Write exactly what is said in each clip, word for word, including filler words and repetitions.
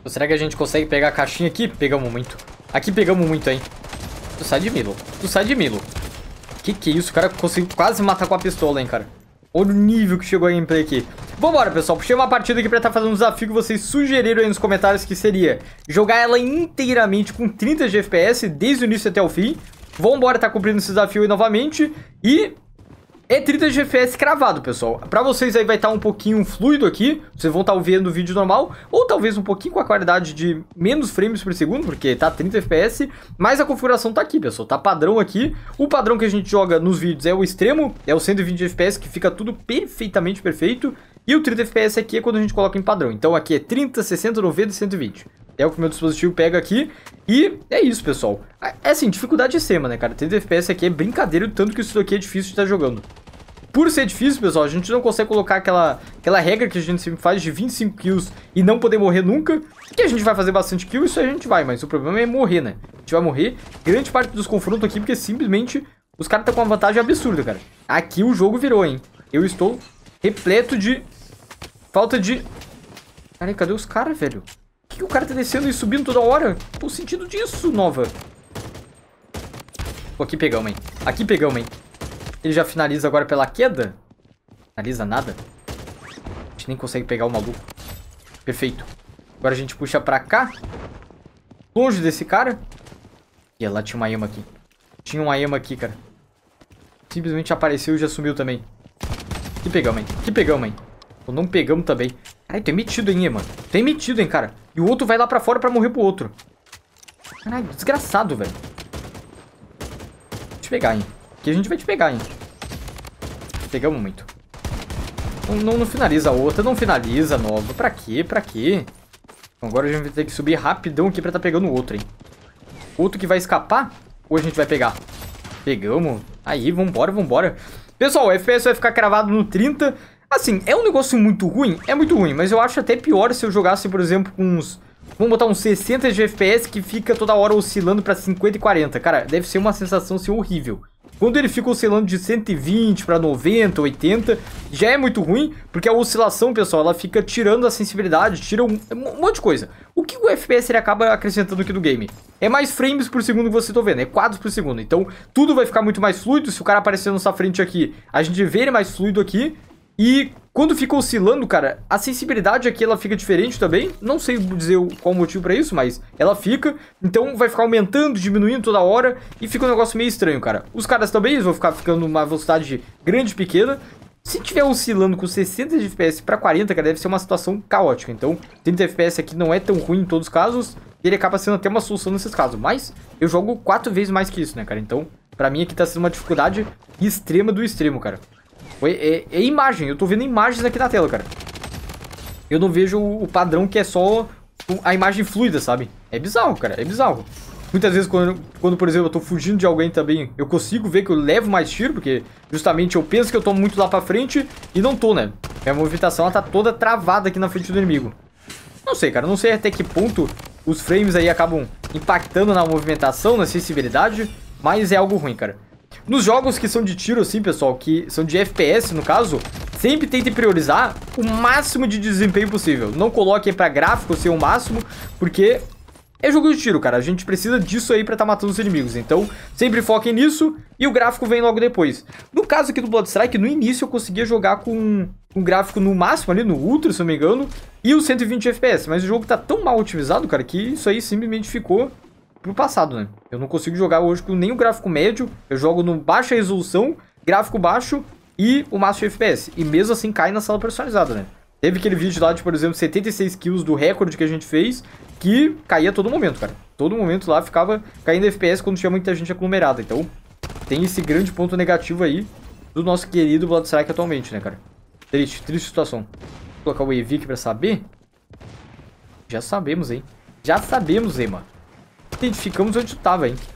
Será que a gente consegue pegar a caixinha aqui? Pegamos muito. Aqui pegamos muito, hein? Tu sai de Milo. Tu sai de Milo. Que que é isso? O cara conseguiu quase matar com a pistola, hein, cara? Olha o nível que chegou a gameplay aqui. Vambora, pessoal. Puxei uma partida aqui pra estar fazendo um desafio que vocês sugeriram aí nos comentários, que seria jogar ela inteiramente com trinta de F P S, desde o início até o fim. Vambora, tá cumprindo esse desafio aí novamente. E é trinta de F P S cravado, pessoal. Pra vocês aí vai estar um pouquinho fluido aqui. Vocês vão estar vendo o vídeo normal. Ou talvez um pouquinho com a qualidade de menos frames por segundo, porque tá trinta F P S. Mas a configuração tá aqui, pessoal. Tá padrão aqui. O padrão que a gente joga nos vídeos é o extremo. É o cento e vinte F P S, que fica tudo perfeitamente perfeito. E o trinta F P S aqui é quando a gente coloca em padrão. Então aqui é trinta, sessenta, noventa e cento e vinte. É o que o meu dispositivo pega aqui. E é isso, pessoal. É assim, dificuldade extrema, né, cara? trinta F P S aqui é brincadeira, tanto que isso daqui é difícil de estar jogando. Por ser difícil, pessoal, a gente não consegue colocar aquela, aquela regra que a gente sempre faz de vinte e cinco kills e não poder morrer nunca. Que a gente vai fazer bastante kill, isso a gente vai, mas o problema é morrer, né? A gente vai morrer grande parte dos confrontos aqui, porque simplesmente os caras estão com uma vantagem absurda, cara. Aqui o jogo virou, hein? Eu estou repleto de falta de... Cara, cadê os caras, velho? Por que, que o cara tá descendo e subindo toda hora? Qual o sentido disso, Nova? Pô, aqui pegamos, hein? Aqui pegamos, hein? Ele já finaliza agora pela queda? Finaliza nada? A gente nem consegue pegar o maluco. Perfeito. Agora a gente puxa pra cá. Longe desse cara. E lá tinha uma Yama aqui. Tinha uma Yama aqui, cara. Simplesmente apareceu e já sumiu também. Que pegamos, hein? Que pegamos, hein? Ou não pegamos também. Caralho, tem metido, hein, mano? Tem metido, hein, cara? E o outro vai lá pra fora pra morrer pro outro. Caralho, desgraçado, velho. Deixa eu pegar, hein? Aqui a gente vai te pegar, hein? Pegamos muito. Não, não, não finaliza a outra. Não finaliza, Nova. Pra quê? Pra quê? Então agora a gente vai ter que subir rapidão aqui pra tá pegando o outro, hein? Outro que vai escapar? Ou a gente vai pegar? Pegamos. Aí, vambora, vambora. Pessoal, o F P S vai ficar cravado no trinta. Assim, é um negócio muito ruim? É muito ruim. Mas eu acho até pior se eu jogasse, por exemplo, com uns... Vamos botar uns sessenta de F P S que fica toda hora oscilando pra cinquenta e quarenta. Cara, deve ser uma sensação assim, horrível. Quando ele fica oscilando de cento e vinte para noventa, oitenta, já é muito ruim, porque a oscilação, pessoal, ela fica tirando a sensibilidade, tira um, um monte de coisa. O que o F P S ele acaba acrescentando aqui no game? É mais frames por segundo que você tá vendo, é quadros por segundo. Então, tudo vai ficar muito mais fluido. Se o cara aparecer na nossa frente aqui, a gente vê ele mais fluido aqui. E quando fica oscilando, cara, a sensibilidade aqui ela fica diferente também. Não sei dizer qual o motivo pra isso, mas ela fica. Então vai ficar aumentando, diminuindo toda hora. E fica um negócio meio estranho, cara. Os caras também eles vão ficar ficando uma velocidade grande e pequena. Se tiver oscilando com sessenta de F P S pra quarenta, cara, deve ser uma situação caótica. Então trinta F P S aqui não é tão ruim em todos os casos. E ele acaba sendo até uma solução nesses casos. Mas eu jogo quatro vezes mais que isso, né, cara? Então pra mim aqui tá sendo uma dificuldade extrema do extremo, cara. É, é, é imagem, eu tô vendo imagens aqui na tela, cara. Eu não vejo o padrão que é só a imagem fluida, sabe? É bizarro, cara, é bizarro. Muitas vezes quando, quando, por exemplo, eu tô fugindo de alguém também, eu consigo ver que eu levo mais tiro, porque justamente eu penso que eu tô muito lá pra frente e não tô, né? Minha movimentação, ela tá toda travada aqui na frente do inimigo. Não sei, cara, não sei até que ponto os frames aí acabam impactando na movimentação, na sensibilidade, mas é algo ruim, cara. Nos jogos que são de tiro, assim, pessoal, que são de F P S, no caso, sempre tentem priorizar o máximo de desempenho possível. Não coloquem pra gráfico ser o máximo, porque é jogo de tiro, cara. A gente precisa disso aí pra tá matando os inimigos. Então, sempre foquem nisso e o gráfico vem logo depois. No caso aqui do Bloodstrike, no início eu conseguia jogar com um gráfico no máximo ali, no Ultra, se não me engano, e os cento e vinte F P S. Mas o jogo tá tão mal otimizado, cara, que isso aí simplesmente ficou pro passado, né? Eu não consigo jogar hoje com nenhum gráfico médio. Eu jogo no baixa resolução, gráfico baixo e o máximo de F P S. E mesmo assim cai na sala personalizada, né? Teve aquele vídeo lá de, por exemplo, setenta e seis kills do recorde que a gente fez, que caía a todo momento, cara. Todo momento lá ficava caindo F P S quando tinha muita gente aglomerada. Então, tem esse grande ponto negativo aí do nosso querido Bloodstrike atualmente, né, cara? Triste, triste situação. Vou colocar o E V aqui pra saber. Já sabemos, hein? Já sabemos, hein, mano. Identificamos onde tu tava, hein?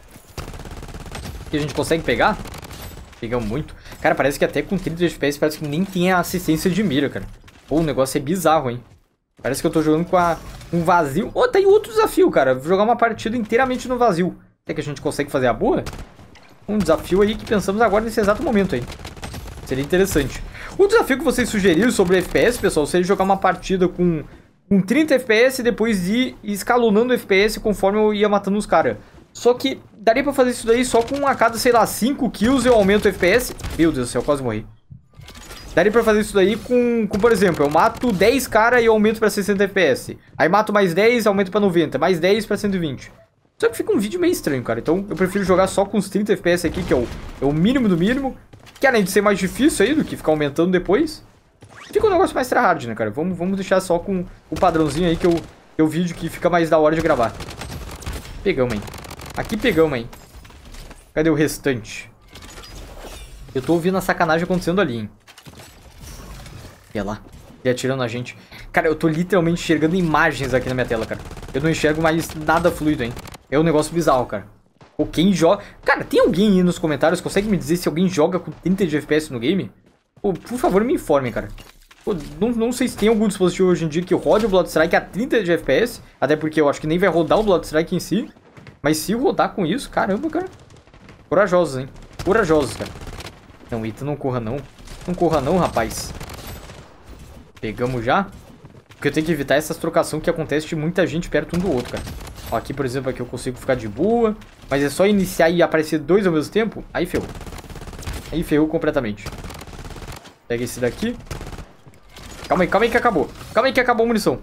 Que a gente consegue pegar? Pegamos muito. Cara, parece que até com trinta F P S parece que nem tem a assistência de mira, cara. Pô, o negócio é bizarro, hein? Parece que eu tô jogando com a, um vazio. Oh, tem outro desafio, cara. Vou jogar uma partida inteiramente no vazio. Até que a gente consegue fazer a boa? Um desafio aí que pensamos agora nesse exato momento, hein? Seria interessante. O desafio que vocês sugeriram sobre F P S, pessoal, seria jogar uma partida com com trinta F P S e depois ir escalonando o F P S conforme eu ia matando os caras. Só que daria pra fazer isso daí só com a cada, sei lá, cinco kills eu aumento o F P S. Meu Deus do céu, quase morri. Daria pra fazer isso daí com, com por exemplo, eu mato dez caras e eu aumento pra sessenta F P S. Aí mato mais dez e aumento pra noventa. Mais dez pra cento e vinte. Só que fica um vídeo meio estranho, cara. Então eu prefiro jogar só com os trinta F P S aqui, que é o, é o mínimo do mínimo. Que além de ser mais difícil aí do que ficar aumentando depois, fica um negócio mais tryhard, né, cara? Vamos, vamos deixar só com o padrãozinho aí que eu, que eu vídeo que fica mais da hora de gravar. Pegamos, hein? Aqui pegamos, hein? Cadê o restante? Eu tô ouvindo a sacanagem acontecendo ali, hein? Olha lá. Ele atirando a gente. Cara, eu tô literalmente enxergando imagens aqui na minha tela, cara. Eu não enxergo mais nada fluido, hein? É um negócio bizarro, cara. Ou quem joga... Cara, tem alguém aí nos comentários que consegue me dizer se alguém joga com trinta de F P S no game? Pô, por favor, me informem, cara. Pô, não, não sei se tem algum dispositivo hoje em dia que rode o Blood Strike a trinta de F P S. Até porque eu acho que nem vai rodar o Blood Strike em si. Mas se rodar com isso, caramba, cara. Corajosos, hein? Corajosos, cara. Não, Ita, não corra não. Não corra não, rapaz. Pegamos já. Porque eu tenho que evitar essas trocações que acontecem de muita gente perto um do outro, cara. Ó, aqui, por exemplo, aqui eu consigo ficar de boa. Mas é só iniciar e aparecer dois ao mesmo tempo. Aí ferrou. Aí ferrou completamente. Pega esse daqui. Calma aí, calma aí que acabou. Calma aí que acabou a munição.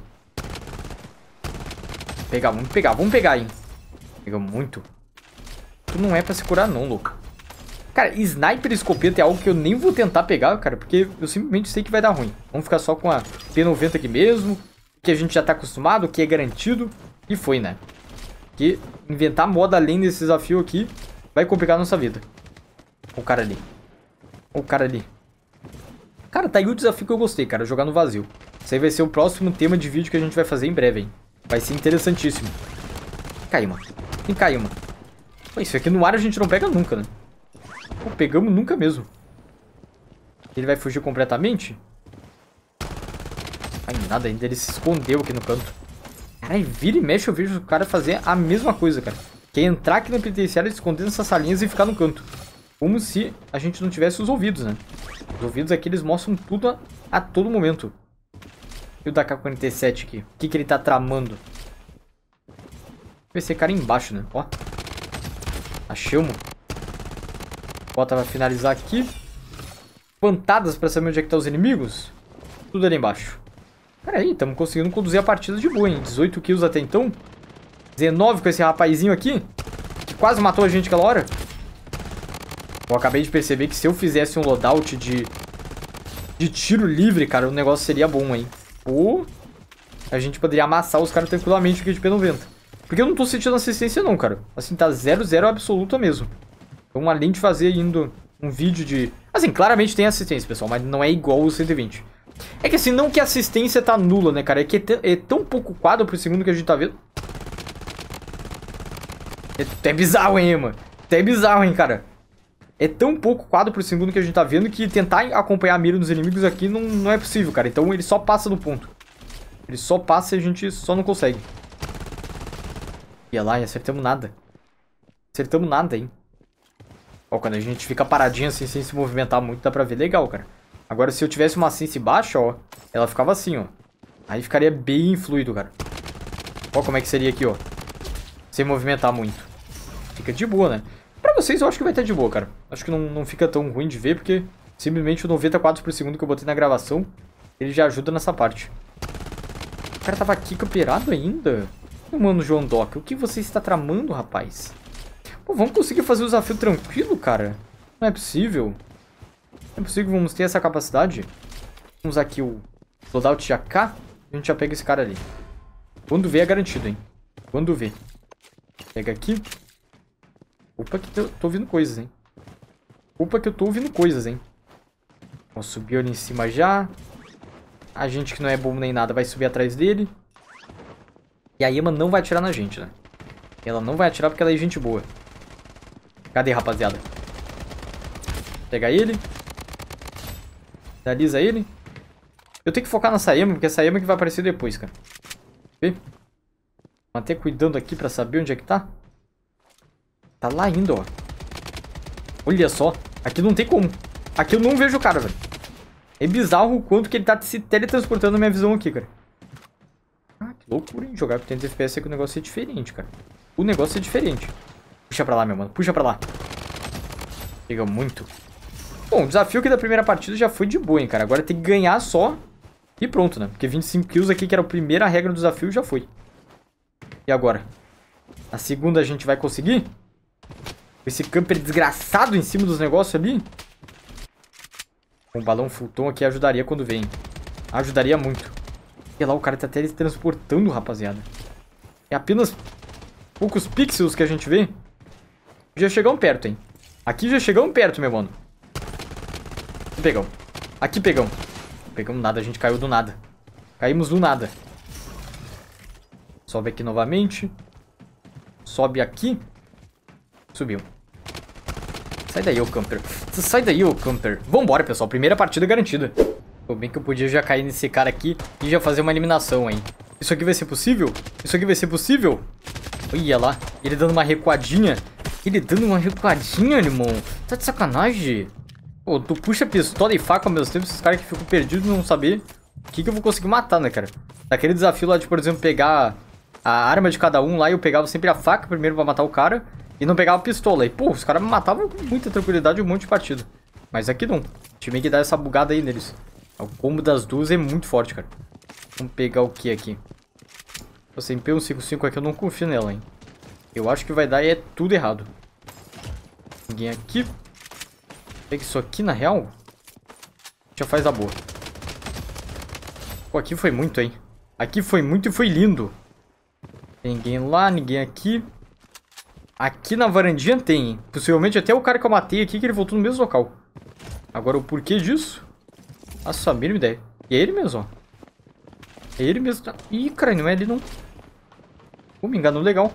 Pegar, vamos pegar, vamos pegar, hein. Pegamos muito. Tu não é pra se curar não, louco. Cara, sniper e escopeta é algo que eu nem vou tentar pegar, cara, porque eu simplesmente sei que vai dar ruim. Vamos ficar só com a P noventa aqui mesmo, que a gente já tá acostumado, que é garantido. E foi, né? Porque inventar moda além desse desafio aqui vai complicar a nossa vida. O cara ali. O cara ali. Cara, tá aí o desafio que eu gostei, cara, jogar no vazio. Isso aí vai ser o próximo tema de vídeo que a gente vai fazer em breve, hein. Vai ser interessantíssimo. Caiu, mano. Quem caiu, mano? Pô, isso aqui no ar a gente não pega nunca, né? Pô, pegamos nunca mesmo. Ele vai fugir completamente? Ai, nada ainda. Ele se escondeu aqui no canto. Caralho, vira e mexe eu vejo o cara fazer a mesma coisa, cara. Que é entrar aqui na penitenciária, esconder nessas salinhas e ficar no canto. Como se a gente não tivesse os ouvidos, né? Os ouvidos aqui, eles mostram tudo a, a todo momento. E o da K quarenta e sete aqui? O que que ele tá tramando? Vai ser cara embaixo, né? Ó. Achamos. Bota pra finalizar aqui. Pantadas pra saber onde é que tá os inimigos. Tudo ali embaixo. Pera aí, estamos conseguindo conduzir a partida de boa, hein? dezoito kills até então. dezenove com esse rapazinho aqui. Que quase matou a gente aquela hora. Eu acabei de perceber que se eu fizesse um loadout de... De tiro livre, cara, o negócio seria bom, hein? Pô... A gente poderia amassar os caras tranquilamente aqui de P noventa. Porque eu não tô sentindo assistência não, cara. Assim, tá zero zero absoluta mesmo. Então, além de fazer ainda um vídeo de... Assim, claramente tem assistência, pessoal, mas não é igual o cento e vinte. É que assim, não que a assistência tá nula, né, cara? É que é, é tão pouco quadro por segundo que a gente tá vendo. É até bizarro, hein, mano? Até bizarro, hein, cara? É tão pouco quadro por segundo que a gente tá vendo que tentar acompanhar a mira dos inimigos aqui não, não é possível, cara. Então ele só passa do ponto. Ele só passa e a gente só não consegue. Ia lá e acertamos nada. Acertamos nada, hein? Ó, quando a gente fica paradinho assim, sem se movimentar muito, dá pra ver legal, cara. Agora, se eu tivesse uma sense baixa, ó, ela ficava assim, ó. Aí ficaria bem fluido, cara. Ó como é que seria aqui, ó. Sem movimentar muito. Fica de boa, né? Pra vocês, eu acho que vai estar de boa, cara. Acho que não, não fica tão ruim de ver, porque simplesmente o noventa quadros por segundo que eu botei na gravação, ele já ajuda nessa parte. O cara tava aqui camperado ainda? Mano, João Doc, o que você está tramando, rapaz? Pô, vamos conseguir fazer o desafio tranquilo, cara? Não é possível. Não é possível, vamos ter essa capacidade. Vamos aqui o loadout de A K. A gente já pega esse cara ali. Quando vê é garantido, hein? Quando vê. Pega aqui. Opa, que eu tô ouvindo coisas, hein? Opa, que eu tô ouvindo coisas, hein? Ó, subiu ali em cima já. A gente que não é bom nem nada vai subir atrás dele. E a Emma não vai atirar na gente, né? Ela não vai atirar porque ela é gente boa. Cadê, rapaziada? Pega ele. Finaliza ele. Eu tenho que focar nessa Emma, porque essa Emma que vai aparecer depois, cara. Ok? Manter cuidando aqui pra saber onde é que tá. Tá lá ainda, ó. Olha só. Aqui não tem como. Aqui eu não vejo o cara, velho. É bizarro o quanto que ele tá se teletransportando na minha visão aqui, cara. Loucura, hein? Jogar com oitenta F P S é que o negócio é diferente, cara. O negócio é diferente. Puxa pra lá, meu mano. Puxa pra lá. Pega muito. Bom, o desafio aqui da primeira partida já foi de boa, hein, cara. Agora tem que ganhar só e pronto, né? Porque vinte e cinco kills aqui, que era a primeira regra do desafio, já foi. E agora? A segunda a gente vai conseguir? Esse camper desgraçado em cima dos negócios ali. Um balão Fulton aqui ajudaria quando vem. Ajudaria muito. E lá o cara tá teletransportando, rapaziada. É apenas poucos pixels que a gente vê. Já chegamos perto, hein? Aqui já chegamos perto, meu mano. Aqui pegamos. Aqui pegamos. Não pegamos nada, a gente caiu do nada. Caímos do nada. Sobe aqui novamente. Sobe aqui. Subiu. Sai daí, ô camper. Sai daí, ô camper. Vambora, pessoal. Primeira partida garantida. Pô, bem que eu podia já cair nesse cara aqui e já fazer uma eliminação, hein. Isso aqui vai ser possível? Isso aqui vai ser possível? Olha lá. Ele dando uma recuadinha. Ele dando uma recuadinha, irmão. Tá de sacanagem. Pô, tu puxa pistola e faca ao mesmo tempo. Esses caras que ficam perdidos não saber o que, que eu vou conseguir matar, né, cara? Daquele desafio lá de, por exemplo, pegar a arma de cada um lá. E eu pegava sempre a faca primeiro pra matar o cara. E não pegava a pistola. E, pô, os caras me matavam com muita tranquilidade um monte de partida. Mas aqui não. Tive que dar essa bugada aí neles. O combo das duas é muito forte, cara. Vamos pegar o que aqui? Essa M P cento e cinquenta e cinco aqui eu não confio nela, hein. Eu acho que vai dar e é tudo errado. Ninguém aqui. Pega isso aqui, na real. Já faz a boa. Pô, aqui foi muito, hein. Aqui foi muito e foi lindo. Ninguém lá, ninguém aqui. Aqui na varandinha tem, hein? Possivelmente até o cara que eu matei aqui, que ele voltou no mesmo local. Agora o porquê disso? Nossa, a mínima ideia. E é ele mesmo, ó. É ele mesmo. Tá... Ih, cara, não é ele não. Pô, me enganou legal.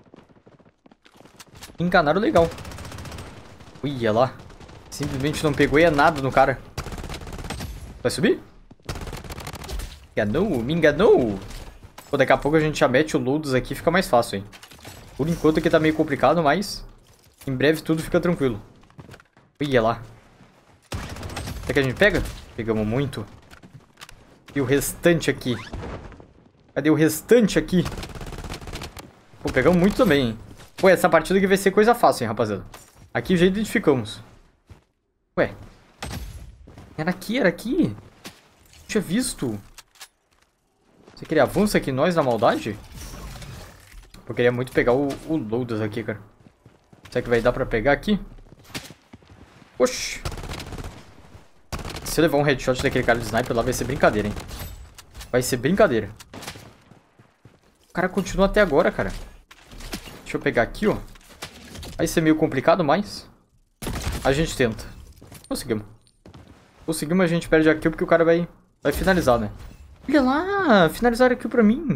Me enganaram legal. Olha lá. Simplesmente não pegou e é nada no cara. Vai subir? Enganou, me enganou. Pô, daqui a pouco a gente já mete o Loads aqui, fica mais fácil, hein. Por enquanto aqui tá meio complicado, mas em breve tudo fica tranquilo. Olha lá. Será que a gente pega? Pegamos muito. E o restante aqui? Cadê o restante aqui? Pô, pegamos muito também, hein. Pô, essa partida aqui vai ser coisa fácil, hein, rapaziada. Aqui já identificamos. Ué. Era aqui, era aqui. Não tinha visto. Você queria avança aqui nós na maldade? Eu queria muito pegar o, o Loads aqui, cara. Será que vai dar pra pegar aqui? Oxi. Se eu levar um headshot daquele cara de sniper lá, vai ser brincadeira, hein. Vai ser brincadeira. O cara continua até agora, cara. Deixa eu pegar aqui, ó. Vai ser meio complicado, mas a gente tenta. Conseguimos. Conseguimos, a gente perde aqui porque o cara vai, vai finalizar, né? Olha lá, finalizaram aqui pra mim.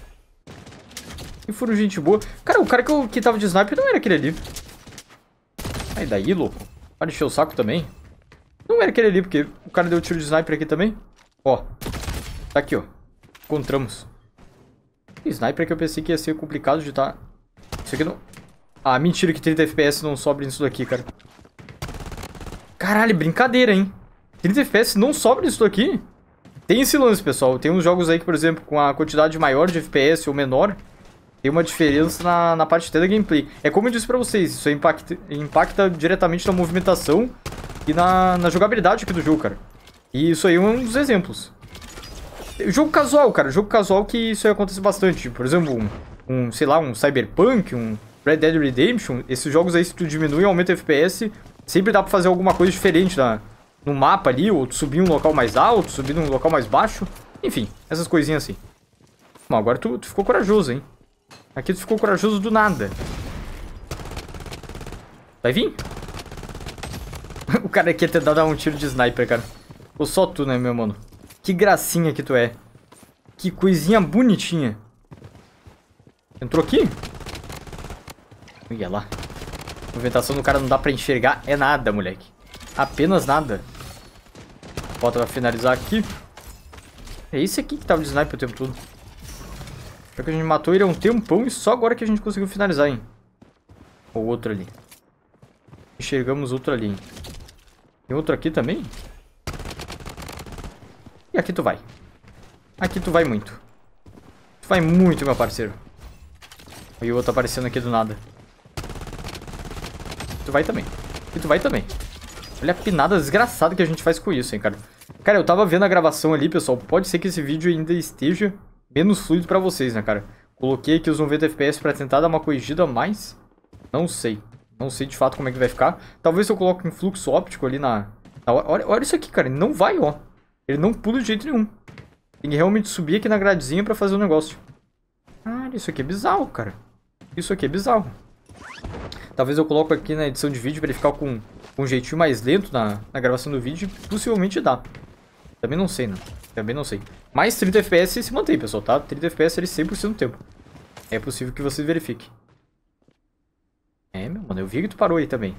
E foram gente boa. Cara, o cara que, eu, que tava de sniper não era aquele ali. Aí daí, louco. Para encher o saco também. Não era aquele ali, porque o cara deu tiro de sniper aqui também. Ó. Tá aqui, ó. Encontramos. Sniper que eu pensei que ia ser complicado de tá. Isso aqui não... Ah, mentira que trinta F P S não sobe nisso daqui, cara. Caralho, brincadeira, hein. trinta F P S não sobe nisso daqui. Tem esse lance, pessoal. Tem uns jogos aí que, por exemplo, com a quantidade maior de F P S ou menor, tem uma diferença na, na parte da gameplay. É como eu disse pra vocês, isso impacta, impacta diretamente na movimentação e na, na jogabilidade aqui do jogo, cara. E isso aí é um dos exemplos. Jogo casual, cara. Jogo casual que isso aí acontece bastante. Por exemplo, um, um sei lá, um Cyberpunk, um Red Dead Redemption. Esses jogos aí, se tu diminui e aumenta o F P S, sempre dá pra fazer alguma coisa diferente na, no mapa ali. Ou tu subir um local mais alto, subir num local mais baixo. Enfim, essas coisinhas assim. Bom, agora tu, tu ficou corajoso, hein. Aqui tu ficou corajoso do nada. Vai vir? O cara aqui ia tentar dar um tiro de sniper, cara. Ou só tu, né, meu mano? Que gracinha que tu é. Que coisinha bonitinha. Entrou aqui? Olha lá. A movimentação do cara não dá pra enxergar. É nada, moleque. Apenas nada. Volta pra finalizar aqui. É esse aqui que tava de sniper o tempo todo. Só que a gente matou ele há um tempão e só agora que a gente conseguiu finalizar, hein. Ou outro ali. Enxergamos outro ali, hein. Tem outro aqui também? E aqui tu vai. Aqui tu vai muito. Tu vai muito, meu parceiro. E o outro aparecendo aqui do nada. Tu vai também. E tu vai também. Olha a pinada desgraçada que a gente faz com isso, hein, cara. Cara, eu tava vendo a gravação ali, pessoal. Pode ser que esse vídeo ainda esteja menos fluido pra vocês, né, cara. Coloquei aqui os noventa F P S pra tentar dar uma corrigida, mas... não sei. Não sei de fato como é que vai ficar. Talvez eu coloque um fluxo óptico ali na... na... Olha, olha isso aqui, cara. Ele não vai, ó. Ele não pula de jeito nenhum. Tem que realmente subir aqui na gradezinha pra fazer o negócio. Cara, isso aqui é bizarro, cara. Isso aqui é bizarro. Talvez eu coloque aqui na edição de vídeo pra ele ficar com, com um jeitinho mais lento na, na gravação do vídeo. Possivelmente dá. Também não sei, né? Também não sei. Mas trinta F P S se mantém, pessoal, tá? trinta F P S ele cem por cento do tempo. É possível que vocês verifiquem. É, meu mano, eu vi que tu parou aí também.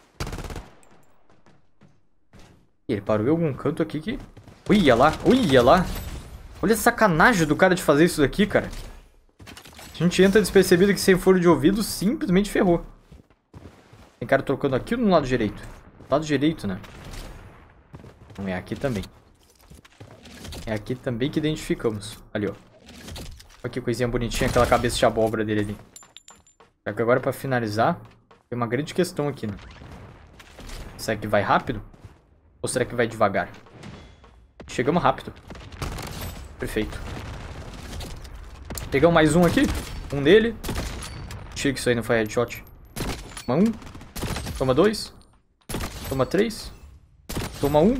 Ele parou em algum canto aqui que... Uia lá, uia lá. Olha a sacanagem do cara de fazer isso daqui, cara. A gente entra despercebido aqui sem foro de ouvido, simplesmente ferrou. Tem cara trocando aqui no lado direito. Lado direito, né? Não é aqui também. É aqui também que identificamos. Ali, ó. Olha que coisinha bonitinha, aquela cabeça de abóbora dele ali. Só que agora pra finalizar, tem uma grande questão aqui, né? Será que vai rápido? Ou será que vai devagar? Chegamos rápido. Perfeito. Pegamos mais um aqui. Um nele. Chega que isso aí não foi headshot. Toma um. Toma dois. Toma três. Toma um.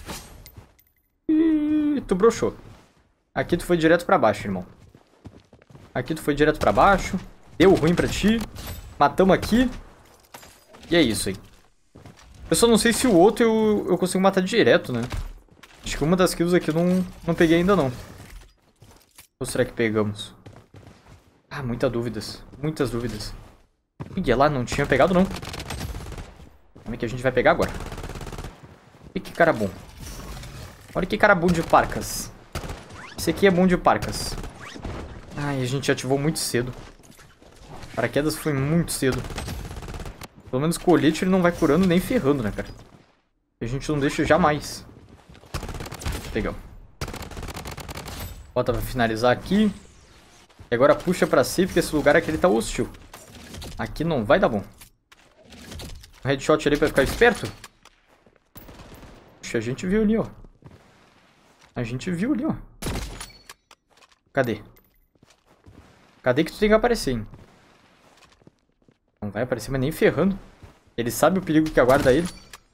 E tu broxou. Aqui tu foi direto pra baixo, irmão. Aqui tu foi direto pra baixo. Deu ruim pra ti. Matamos aqui. E é isso aí. Eu só não sei se o outro eu, eu consigo matar direto, né? Acho que uma das kills aqui eu não, não peguei ainda não. Ou será que pegamos? Ah, muitas dúvidas. Muitas dúvidas. Ih, lá não tinha pegado não. Como é que a gente vai pegar agora? E que cara bom. Olha que cara bom de parcas. Esse aqui é bom de parcas. Ai, a gente ativou muito cedo. Paraquedas foi muito cedo. Pelo menos colete ele não vai curando nem ferrando, né, cara? A gente não deixa jamais. Pegamos. Bota pra finalizar aqui. E agora puxa pra si, porque esse lugar aqui ele tá hostil. Aqui não vai dar bom. Um headshot ali pra ficar esperto. Puxa, a gente viu ali, ó. A gente viu ali, ó. Cadê? Cadê que tu tem que aparecer, hein? Não vai aparecer, mas nem ferrando. Ele sabe o perigo que aguarda ele.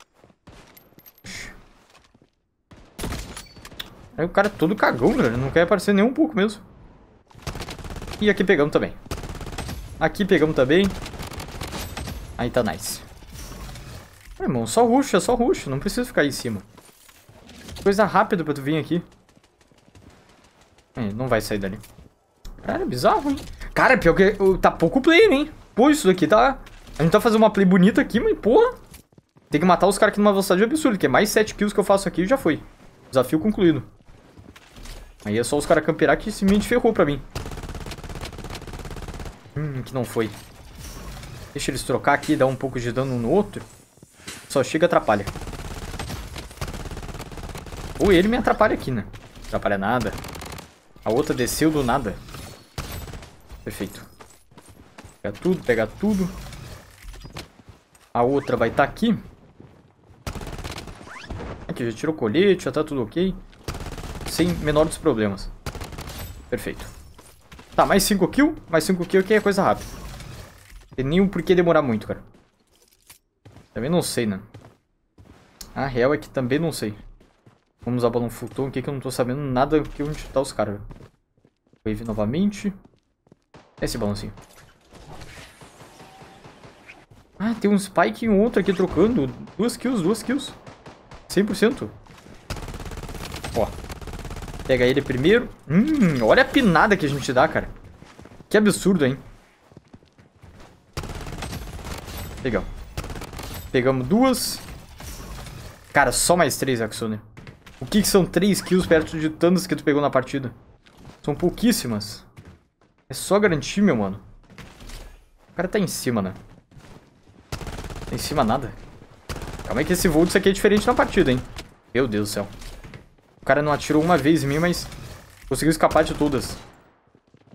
Aí o cara é todo cagão, galera. Não quer aparecer nem um pouco mesmo. E aqui pegamos também. Aqui pegamos também. Aí tá nice. Meu irmão, só rush, é só rush. Não precisa ficar aí em cima. Coisa rápida pra tu vir aqui. É, não vai sair dali. Cara, é bizarro, hein? Cara, pior que tá pouco player, hein? Pô, isso daqui tá... A gente tá fazendo uma play bonita aqui, mas porra. Tem que matar os caras aqui numa velocidade absurda. Que é mais sete kills que eu faço aqui e já foi. Desafio concluído. Aí é só os caras camperar que simplesmente ferrou pra mim. Hum, que não foi. Deixa eles trocar aqui e dar um pouco de dano um no outro. Só chega e atrapalha. Ou ele me atrapalha aqui, né? Não atrapalha nada. A outra desceu do nada. Perfeito. Pega tudo, pega tudo. A outra vai estar aqui. Aqui, já tirou o colete, já tá tudo ok. Sem menor dos problemas. Perfeito. Tá, mais cinco kills. Mais cinco kills aqui é coisa rápida. Tem nem um porquê demorar muito, cara. Também não sei, né? A real é que também não sei. Vamos usar balão futon aqui que eu não tô sabendo nada que onde tá os caras. Wave novamente. Esse balãozinho. Ah, tem um Spike e um outro aqui trocando. Duas kills, duas kills. cem por cento. Ó. Pega ele primeiro. Hum, olha a pinada que a gente dá, cara. Que absurdo, hein? Legal. Pegamos duas. Cara, só mais três, Axone. O que, que são três kills perto de tantas que tu pegou na partida? São pouquíssimas. É só garantir, meu mano. O cara tá em cima, né? Tá em cima nada. Calma aí que esse Volt aqui é diferente na partida, hein? Meu Deus do céu. O cara não atirou uma vez em mim, mas conseguiu escapar de todas.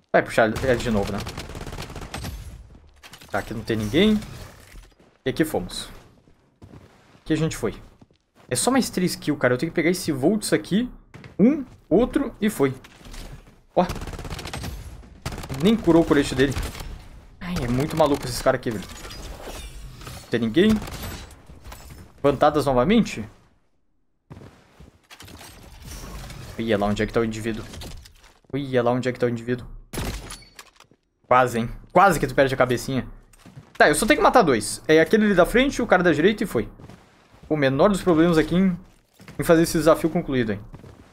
Vai puxar ele de novo, né? Tá, aqui não tem ninguém. E aqui fomos. Aqui a gente foi. É só mais três kills, cara. Eu tenho que pegar esse Volts aqui. Um, outro e foi. Ó. Nem curou o colete dele. Ai, é muito maluco esses caras aqui, velho. Não tem ninguém. Plantadas novamente. Olha lá onde é que tá o indivíduo. Olha lá onde é que tá o indivíduo. Quase, hein? Quase que tu perde a cabecinha. Tá, eu só tenho que matar dois. É aquele ali da frente, o cara da direita e foi. O menor dos problemas aqui em, em fazer esse desafio concluído, hein?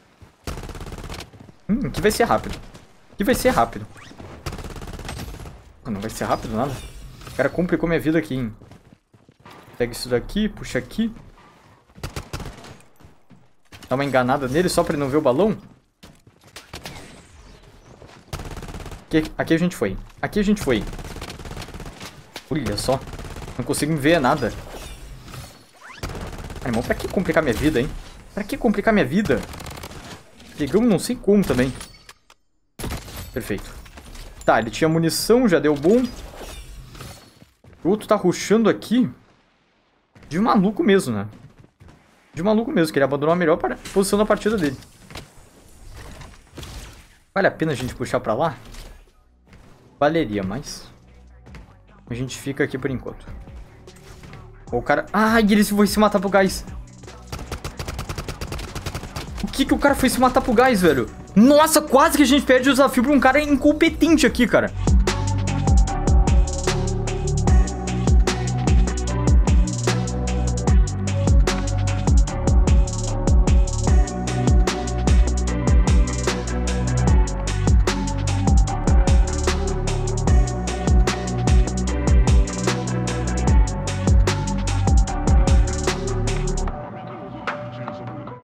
Hum, aqui vai ser rápido. Aqui vai ser rápido. Não vai ser rápido nada. O cara complicou minha vida aqui, hein? Pega isso daqui, puxa aqui. Dá uma enganada nele só pra ele não ver o balão. Aqui, aqui a gente foi. Aqui a gente foi. Olha só. Não consigo ver nada. Ah, irmão, pra que complicar minha vida, hein? Pra que complicar minha vida? Pegamos não sei como também. Perfeito. Tá, ele tinha munição, já deu bom. O outro tá rushando aqui. De maluco mesmo, né? De maluco mesmo, que ele abandonou a melhor posição da partida dele. Vale a pena a gente puxar pra lá? Valeria, mas... a gente fica aqui por enquanto. O cara... ai, ele foi se matar pro gás. O que que o cara foi se matar pro gás, velho? Nossa, quase que a gente perde o desafio pra um cara incompetente aqui, cara.